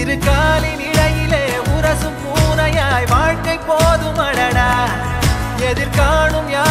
இரு காலின் இடையிலே உரசும் பூனையாய் வாழ்க்கை போதும் அடடா எதிர்காணும்